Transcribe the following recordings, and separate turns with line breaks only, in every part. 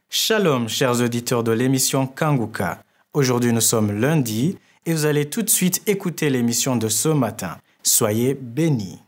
Shalom, chers auditeurs de l'émission Kanguka. Aujourd'hui, nous sommes lundi et vous allez tout de suite écouter l'émission de ce matin. Soyez bénis.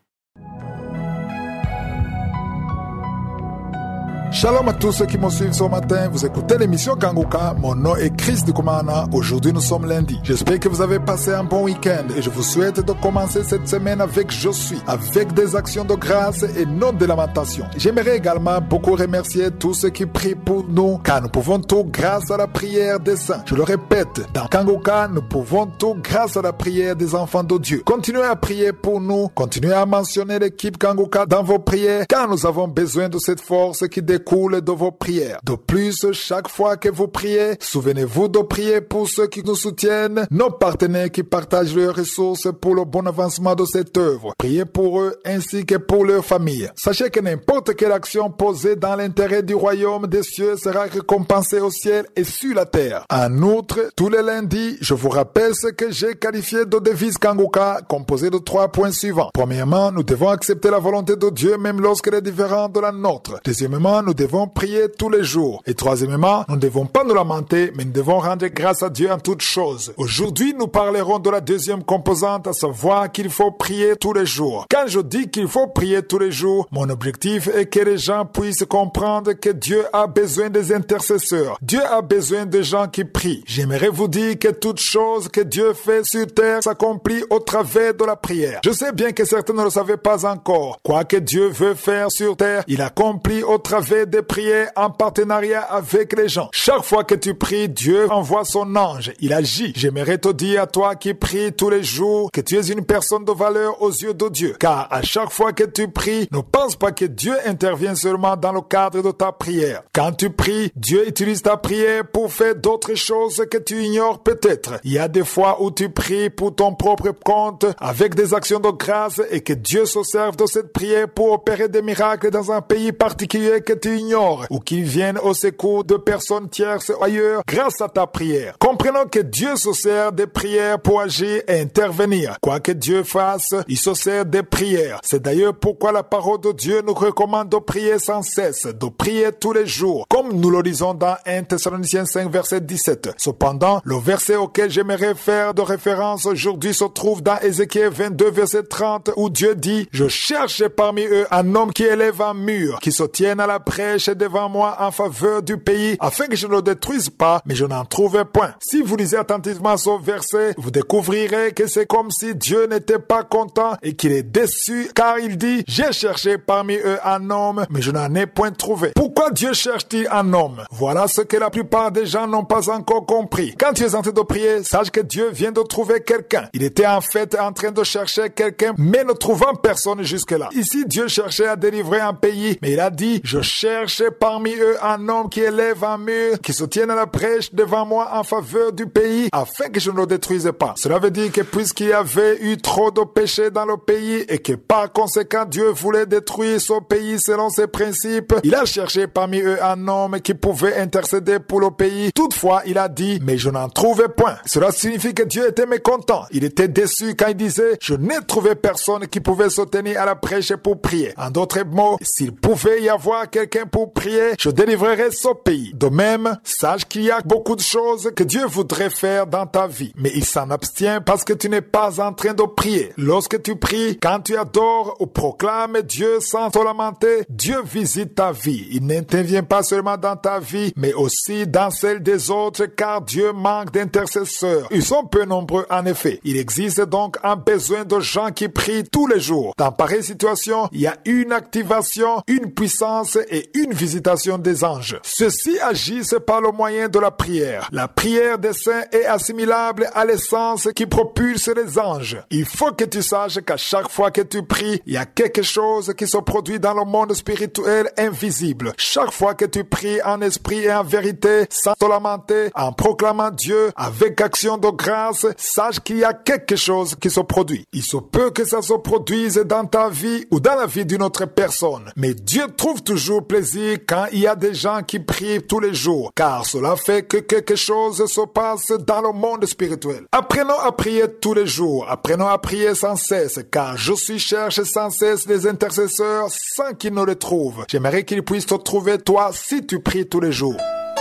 Shalom à tous ceux qui me suivent ce matin. Vous écoutez l'émission Kanguka. Mon nom est Chris Dukumana. Aujourd'hui, nous sommes lundi. J'espère que vous avez passé un bon week-end et je vous souhaite de commencer cette semaine avec Je suis, avec des actions de grâce et non de lamentation. J'aimerais également beaucoup remercier tous ceux qui prient pour nous, car nous pouvons tout grâce à la prière des saints. Je le répète, dans Kanguka, nous pouvons tout grâce à la prière des enfants de Dieu. Continuez à prier pour nous. Continuez à mentionner l'équipe Kanguka dans vos prières, car nous avons besoin de cette force qui découle de vos prières. De plus, chaque fois que vous priez, souvenez-vous de prier pour ceux qui nous soutiennent, nos partenaires qui partagent leurs ressources pour le bon avancement de cette œuvre. Priez pour eux ainsi que pour leurs familles. Sachez que n'importe quelle action posée dans l'intérêt du royaume des cieux sera récompensée au ciel et sur la terre. En outre, tous les lundis, je vous rappelle ce que j'ai qualifié de devise Kanguka, composée de 3 points suivants. Premièrement, nous devons accepter la volonté de Dieu même lorsqu'elle est différente de la nôtre. Deuxièmement, nous devons prier tous les jours. Et troisièmement, nous ne devons pas nous lamenter, mais nous devons rendre grâce à Dieu en toutes choses. Aujourd'hui, nous parlerons de la deuxième composante, à savoir qu'il faut prier tous les jours. Quand je dis qu'il faut prier tous les jours, mon objectif est que les gens puissent comprendre que Dieu a besoin des intercesseurs. Dieu a besoin de gens qui prient. J'aimerais vous dire que toute chose que Dieu fait sur terre s'accomplit au travers de la prière. Je sais bien que certains ne le savaient pas encore. Quoi que Dieu veut faire sur terre, il accomplit au travers des prières en partenariat avec les gens. Chaque fois que tu pries, Dieu envoie son ange. Il agit. J'aimerais te dire à toi qui pries tous les jours que tu es une personne de valeur aux yeux de Dieu. Car à chaque fois que tu pries, ne pense pas que Dieu intervient seulement dans le cadre de ta prière. Quand tu pries, Dieu utilise ta prière pour faire d'autres choses que tu ignores peut-être. Il y a des fois où tu pries pour ton propre compte avec des actions de grâce et que Dieu se serve de cette prière pour opérer des miracles dans un pays particulier que tu ignores ou qui viennent au secours de personnes tierces ailleurs grâce à ta prière. Comprenons que Dieu se sert des prières pour agir et intervenir. Quoi que Dieu fasse, il se sert des prières. C'est d'ailleurs pourquoi la parole de Dieu nous recommande de prier sans cesse, de prier tous les jours, comme nous le lisons dans 1 Thessaloniciens 5 verset 17. Cependant, le verset auquel j'aimerais faire de référence aujourd'hui se trouve dans Ézéchiel 22 verset 30 où Dieu dit « Je cherche parmi eux un homme qui élève un mur, qui se tienne à la brèche devant moi en faveur du pays, afin que je ne le détruise pas, mais je n'en trouve point. » Si vous lisez attentivement ce verset, vous découvrirez que c'est comme si Dieu n'était pas content et qu'il est déçu, car il dit « J'ai cherché parmi eux un homme, mais je n'en ai point trouvé. » Pourquoi Dieu cherche-t-il un homme? Voilà ce que la plupart des gens n'ont pas encore compris. Quand tu es en train de prier, sache que Dieu vient de trouver quelqu'un. Il était en fait en train de chercher quelqu'un, mais ne trouvant personne jusque-là. Ici, Dieu cherchait à délivrer un pays, mais il a dit « Je cherche parmi eux un homme qui élève un mur, qui se tienne à la brèche devant moi en faveur du pays, afin que je ne le détruise pas. » Cela veut dire que puisqu'il y avait eu trop de péchés dans le pays et que par conséquent Dieu voulait détruire ce pays selon ses principes, il a cherché parmi eux un homme qui pouvait intercéder pour le pays. Toutefois, il a dit « Mais je n'en trouvais point. » Cela signifie que Dieu était mécontent. Il était déçu quand il disait « Je n'ai trouvé personne qui pouvait se tenir à la brèche pour prier. » En d'autres mots, s'il pouvait y avoir quelqu'un pour prier, je délivrerai ce pays. De même, sache qu'il y a beaucoup de choses que Dieu voudrait faire dans ta vie, mais il s'en abstient parce que tu n'es pas en train de prier. Lorsque tu pries, quand tu adores ou proclames Dieu sans te lamenter, Dieu visite ta vie. Il n'intervient pas seulement dans ta vie, mais aussi dans celle des autres, car Dieu manque d'intercesseurs. Ils sont peu nombreux en effet. Il existe donc un besoin de gens qui prient tous les jours. Dans pareille situation, il y a une activation, une puissance et une visitation des anges. Ceux-ci agissent par le moyen de la prière. La prière des saints est assimilable à l'essence qui propulse les anges. Il faut que tu saches qu'à chaque fois que tu pries, il y a quelque chose qui se produit dans le monde spirituel invisible. Chaque fois que tu pries en esprit et en vérité, sans te lamenter, en proclamant Dieu avec action de grâce, sache qu'il y a quelque chose qui se produit. Il se peut que ça se produise dans ta vie ou dans la vie d'une autre personne. Mais Dieu trouve toujours plaisir quand il y a des gens qui prient tous les jours, car cela fait que quelque chose se passe dans le monde spirituel. Apprenons à prier tous les jours. Apprenons à prier sans cesse, car je cherche sans cesse les intercesseurs sans qu'ils ne les trouvent. J'aimerais qu'ils puissent te trouver toi si tu pries tous les jours.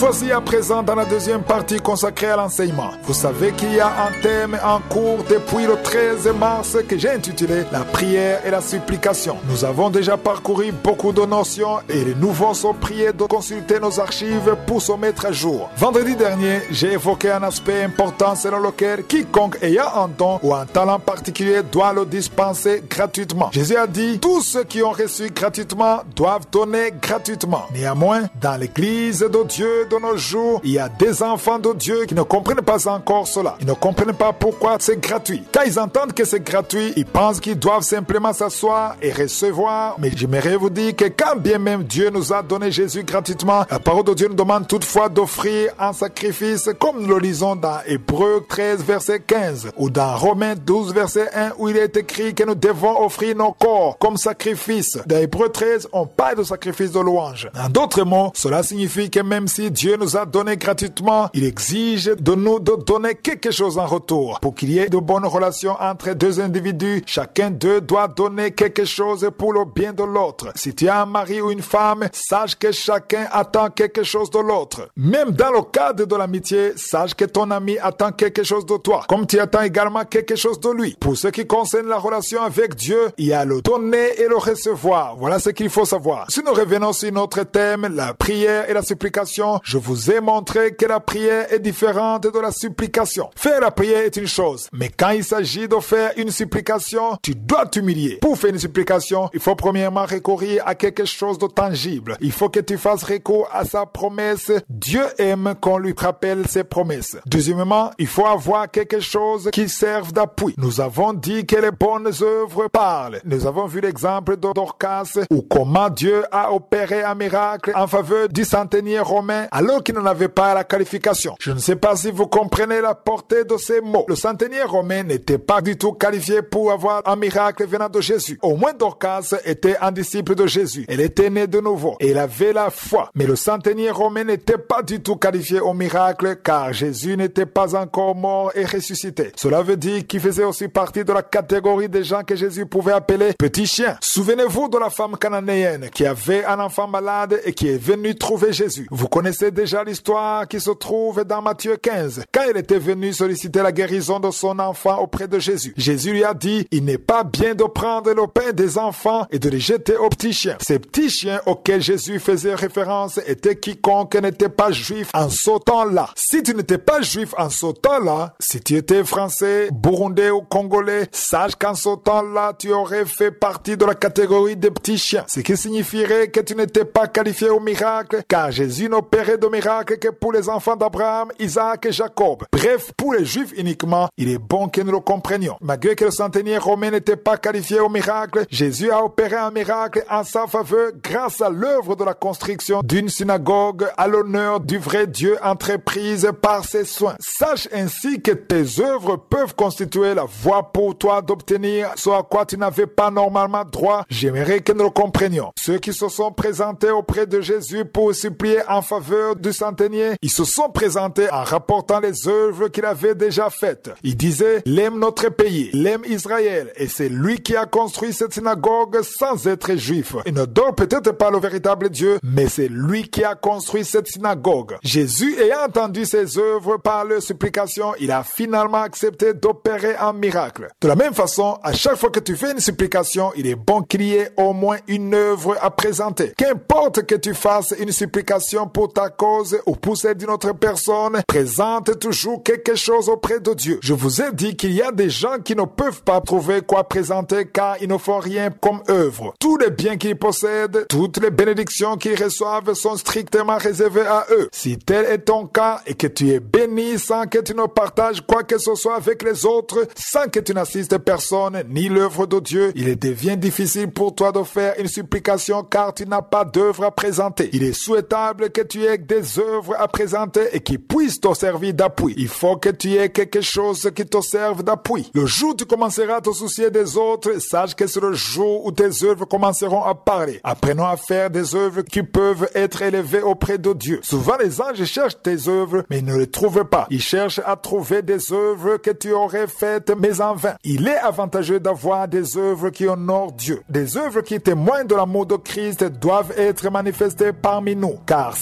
voici à présent dans la deuxième partie consacrée à l'enseignement. Vous savez qu'il y a un thème en cours depuis le 13 mars que j'ai intitulé « La prière et la supplication ». Nous avons déjà parcouru beaucoup de notions et les nouveaux sont priés de consulter nos archives pour se mettre à jour. Vendredi dernier, j'ai évoqué un aspect important selon lequel quiconque ayant un don ou un talent particulier doit le dispenser gratuitement. Jésus a dit « Tous ceux qui ont reçu gratuitement doivent donner gratuitement ». Néanmoins, dans l'église de Dieu de nos jours, il y a des enfants de Dieu qui ne comprennent pas encore cela. Ils ne comprennent pas pourquoi c'est gratuit. Quand ils entendent que c'est gratuit, ils pensent qu'ils doivent simplement s'asseoir et recevoir. Mais j'aimerais vous dire que quand bien même Dieu nous a donné Jésus gratuitement, la parole de Dieu nous demande toutefois d'offrir un sacrifice, comme nous le lisons dans Hébreux 13 verset 15 ou dans Romains 12 verset 1 où il est écrit que nous devons offrir nos corps comme sacrifice. Dans Hébreux 13, on parle de sacrifice de louange. En d'autres mots, cela signifie que même si Dieu nous a donné gratuitement, il exige de nous de donner quelque chose en retour. Pour qu'il y ait de bonnes relations entre deux individus, chacun d'eux doit donner quelque chose pour le bien de l'autre. Si tu as un mari ou une femme, sache que chacun attend quelque chose de l'autre. Même dans le cadre de l'amitié, sache que ton ami attend quelque chose de toi, comme tu attends également quelque chose de lui. Pour ce qui concerne la relation avec Dieu, il y a le donner et le recevoir. Voilà ce qu'il faut savoir. Si nous revenons sur notre thème, la prière et la supplication, je vous ai montré que la prière est différente de la supplication. Faire la prière est une chose, mais quand il s'agit de faire une supplication, tu dois t'humilier. Pour faire une supplication, il faut premièrement recourir à quelque chose de tangible. Il faut que tu fasses recours à sa promesse. Dieu aime qu'on lui rappelle ses promesses. Deuxièmement, il faut avoir quelque chose qui serve d'appui. Nous avons dit que les bonnes œuvres parlent. Nous avons vu l'exemple de Dorcas ou comment Dieu a opéré un miracle en faveur du centenier romain alors qu'il n'en avait pas la qualification. Je ne sais pas si vous comprenez la portée de ces mots. Le centenier romain n'était pas du tout qualifié pour avoir un miracle venant de Jésus. Au moins Dorcas était un disciple de Jésus. Elle était née de nouveau et elle avait la foi. Mais le centenier romain n'était pas du tout qualifié au miracle car Jésus n'était pas encore mort et ressuscité. Cela veut dire qu'il faisait aussi partie de la catégorie des gens que Jésus pouvait appeler petits chiens. Souvenez-vous de la femme cananéenne qui avait un enfant malade et qui est venue trouver Jésus. Vous connaissez déjà l'histoire qui se trouve dans Matthieu 15. Quand elle était venue solliciter la guérison de son enfant auprès de Jésus, Jésus lui a dit, il n'est pas bien de prendre le pain des enfants et de les jeter aux petits chiens. Ces petits chiens auxquels Jésus faisait référence étaient quiconque n'était pas juif en ce temps-là. Si tu n'étais pas juif en ce temps-là, si tu étais français, burundais ou congolais, sache qu'en ce temps-là, tu aurais fait partie de la catégorie des petits chiens. Ce qui signifierait que tu n'étais pas qualifié au miracle, car Jésus n'opérait de miracle que pour les enfants d'Abraham, Isaac et Jacob. Bref, pour les juifs uniquement, il est bon que nous le comprenions. Malgré que le centenier romain n'était pas qualifié au miracle, Jésus a opéré un miracle en sa faveur grâce à l'œuvre de la construction d'une synagogue à l'honneur du vrai Dieu entreprise par ses soins. Sache ainsi que tes œuvres peuvent constituer la voie pour toi d'obtenir ce à quoi tu n'avais pas normalement droit. J'aimerais que nous le comprenions. Ceux qui se sont présentés auprès de Jésus pour supplier en faveur du centenier, ils se sont présentés en rapportant les œuvres qu'il avait déjà faites. Ils disaient, l'aime notre pays, l'aime Israël, et c'est lui qui a construit cette synagogue sans être juif. Il ne dort peut-être pas le véritable Dieu, mais c'est lui qui a construit cette synagogue. Jésus ayant entendu ses œuvres par leur supplication, il a finalement accepté d'opérer un miracle. De la même façon, à chaque fois que tu fais une supplication, il est bon qu'il y ait au moins une œuvre à présenter. Qu'importe que tu fasses une supplication pour ta cause ou pour celle d'une autre personne, présente toujours quelque chose auprès de Dieu. Je vous ai dit qu'il y a des gens qui ne peuvent pas trouver quoi présenter car ils ne font rien comme œuvre. Tous les biens qu'ils possèdent, toutes les bénédictions qu'ils reçoivent sont strictement réservées à eux. Si tel est ton cas et que tu es béni sans que tu ne partages quoi que ce soit avec les autres, sans que tu n'assistes personne ni l'œuvre de Dieu, il devient difficile pour toi de faire une supplication car tu n'as pas d'œuvre à présenter. Il est souhaitable que tu aies des œuvres à présenter et qui puissent te servir d'appui. Il faut que tu aies quelque chose qui te serve d'appui. Le jour où tu commenceras à te soucier des autres, sache que c'est le jour où tes œuvres commenceront à parler. Apprenons à faire des œuvres qui peuvent être élevées auprès de Dieu. Souvent les anges cherchent tes œuvres mais ils ne les trouvent pas. Ils cherchent à trouver des œuvres que tu aurais faites mais en vain. Il est avantageux d'avoir des œuvres qui honorent Dieu. Des œuvres qui témoignent de l'amour de Christ doivent être manifestées parmi nous, car ce sont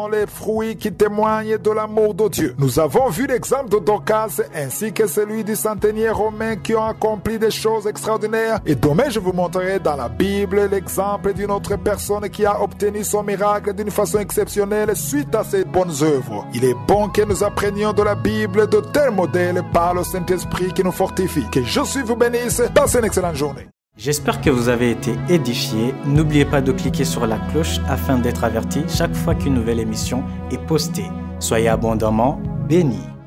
les fruits qui témoignent de l'amour de Dieu. Nous avons vu l'exemple de Dorcas ainsi que celui du centenier romain qui ont accompli des choses extraordinaires. Et demain, je vous montrerai dans la Bible l'exemple d'une autre personne qui a obtenu son miracle d'une façon exceptionnelle suite à ses bonnes œuvres. Il est bon que nous apprenions de la Bible de tels modèles par le Saint-Esprit qui nous fortifie. Que Jésus vous bénisse. Passez une excellente journée.
J'espère que vous avez été édifiés. N'oubliez pas de cliquer sur la cloche afin d'être averti chaque fois qu'une nouvelle émission est postée. Soyez abondamment bénis.